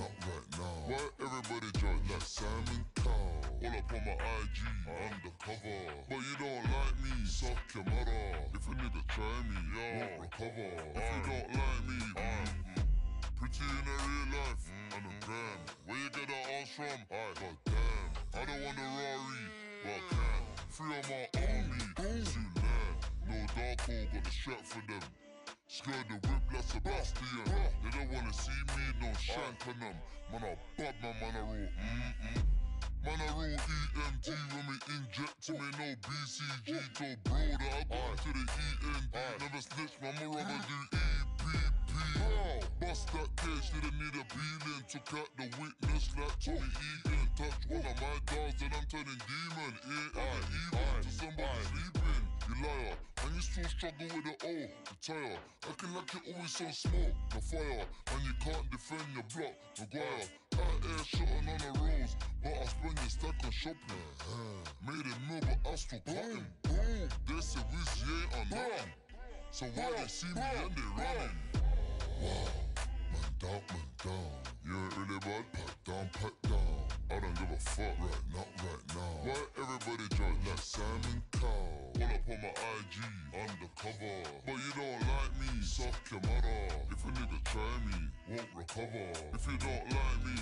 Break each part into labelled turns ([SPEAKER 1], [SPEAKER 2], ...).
[SPEAKER 1] not right now. Why everybody drunk like Simon Cowell? All up on my IG, undercover. But you don't like me, suck your mother. If a nigga try me, won't recover. If you don't like me, pretty in a real life, on the gram. Where you get that ass from? God damn. I don't want a Rari, but I can. Free on my army, too land. No dark hole, got the strap for them. Skirt the whip like Sebastian. They don't wanna see me, no shank on them. Man, I bad man I roll, Man, I roll EMT when me inject to me, no BCG. Told bro that I got into the END. Never snitch, man, I'ma rather do EPP. Bust that case, didn't need a peeling. Took out the witness like Tommy Egan. Touch one of my dogs and I'm turning demon. Even to somebody sleeping. You liar, and you still struggle with the O. Retire, acting like you're always so small. The fire, and you can't defend your block. Maguire, out here shooting on the roads, but I spend your stack on shopping. Made him move, but I still cut him. They said we ain't on nothing. So why they see me and they running? Wow, man down. You ain't really bad, pat down. I don't give a fuck right, not right now. Why everybody drunk like Simon Cowell? All up on my IG, undercover. But you don't like me, suck your mother. If a nigga try me, won't recover. If you don't like me,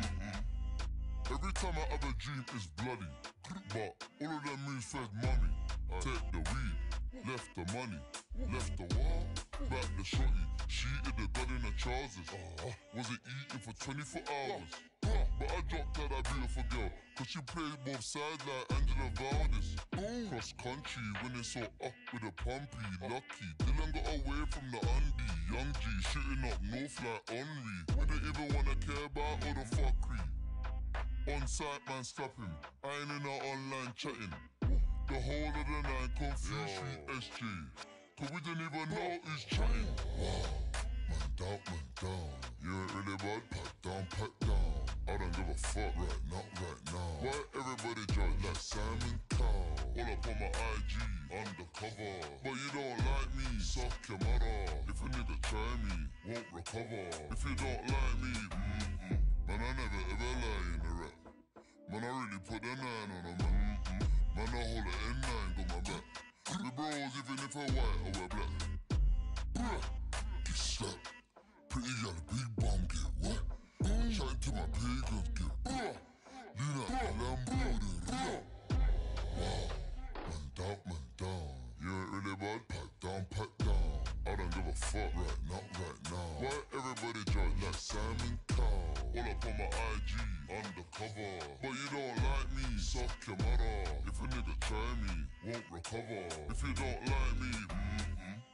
[SPEAKER 1] every time I have a dream it's bloody. But all of them moves fed mommy. Take the weed, left the money. Left the wall, back the shorty. She hit the gun in her trousers. Wasn't eating for 24 hours. But I dropped out that beautiful girl, cause she plays both sides like Angela Valdez. Cross country, winning so up with a pumpy. Lucky, Dylan got away from the undie. Young G, shooting up north like Henry. We don't even wanna care about all the fuckery. On site, man, stop him. I ain't in her online chatting. The whole of the night, confused with SJ. Cause we don't even know who's chatting. Wow, man down. You ain't really bad, pat down. I don't give a fuck right, not right now. Why everybody drunk like Simon Cowell? All up on my IG, undercover. But you don't like me, suck your mother. If a nigga try me, won't recover. If you don't like me, man, I never ever lie in the rap. Man, I really put the 9 on a man. Man, I hold the N9, got my back. We bros, even if I'm white or we're black. Get slapped. Pretty girl, big bomb, get wet. Chatting to my pagans, get lean out the Lambo, then Wow, man down. You ain't really bad, pat down. I don't give a fuck right, not right now. Why everybody drunk like Simon Cowell? All up on my IG, undercover. But you don't like me, suck your mother. If a nigga try me, won't recover. If you don't like me,